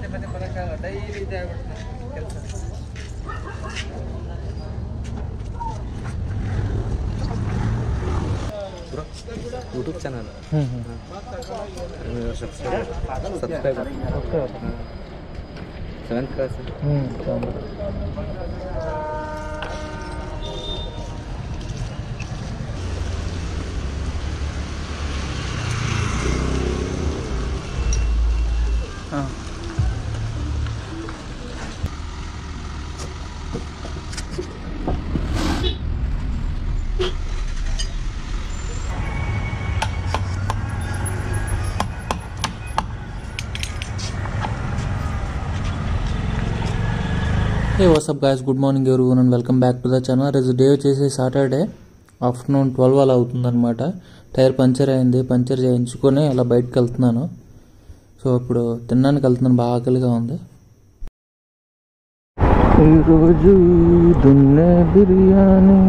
YouTube channel subscriber 7th class Hey, what's up guys, good morning everyone and welcome back to the channel. This day వచ్చేసి Saturday afternoon 12 అలా అవుతుందన్నమాట. Tyre puncture అయింది, puncture చేయించుకొని అలా బయటకు వెళ్తున్నాను. So ఇప్పుడు తినడానికి వెళ్తున్నాను, బాగా ఆకలిగా ఉంది. ఈరోజు దున్నే బిర్యానీ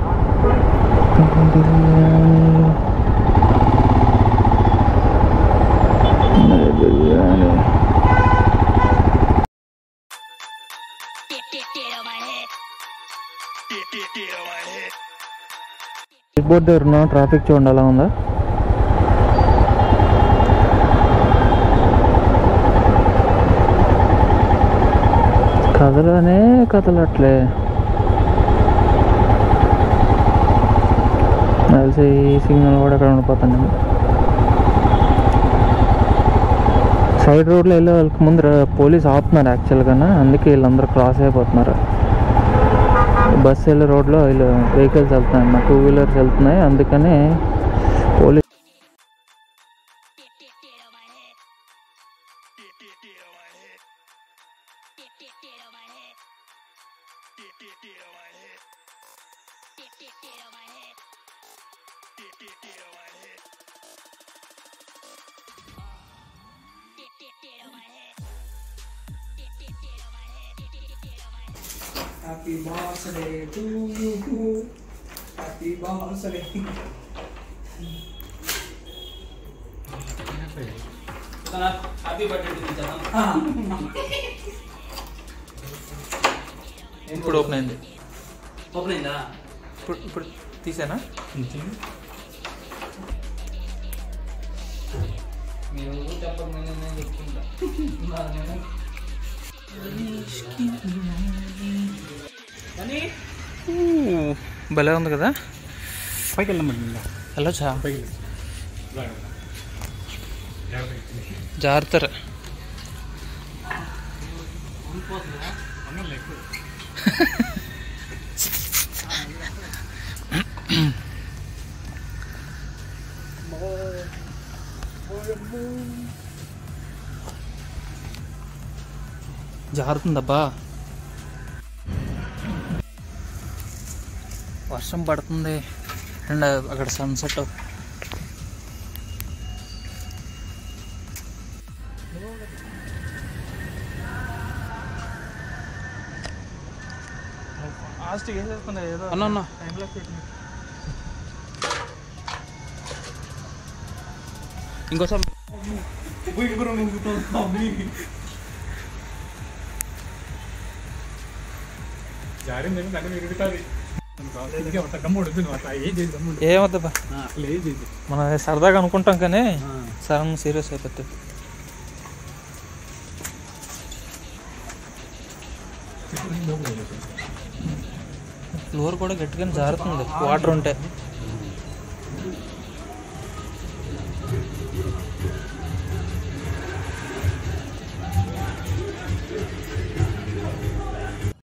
బిర్యానీ బోర్డు దగ్గర ఉన్న ట్రాఫిక్ చూడండి అలా ఉందా. కదలనే కదలట్లే తెలిసి ఈ సిగ్నల్ కూడా ఎక్కడ ఉండిపోతాను. సైడ్ రోడ్లో వెళ్ళే వాళ్ళకి ముందు పోలీస్ ఆపుతున్నారు యాక్చువల్గా, అందుకే వీళ్ళందరూ క్రాస్ అయిపోతున్నారు. బస్ వెళ్ళే రోడ్లో వీళ్ళు వెహికల్స్ వెళ్తున్నాయి అన్నమాట, 2 వీలర్స్ వెళ్తున్నాయి, అందుకని police Happy birthday to you. Happy birthday. Happy birthday to you. ఇప్పుడు ఓపెన్ అయింది. ఓపెన్ అయిందా? ఇప్పుడు తీసానా? మీరు చెప్పండి, నేను చెప్తుంటా. భలే ఉంది కదా. పైకి వెళ్ళమండి, వెళ్ళొచ్చా? పైకి జాగ్రత్త. జారుతుందబ్బా, వర్షం పడుతుంది అండ్ అక్కడ సన్సెట్. ఇంకోసారి ఏమవుతుందా, మనం సరదాగా అనుకుంటాం కానీ సడన్ సీరియస్ అయిపోతుంది. ఫ్లోర్ కూడా గట్టిగా జారుతుంది వాటర్ ఉంటే.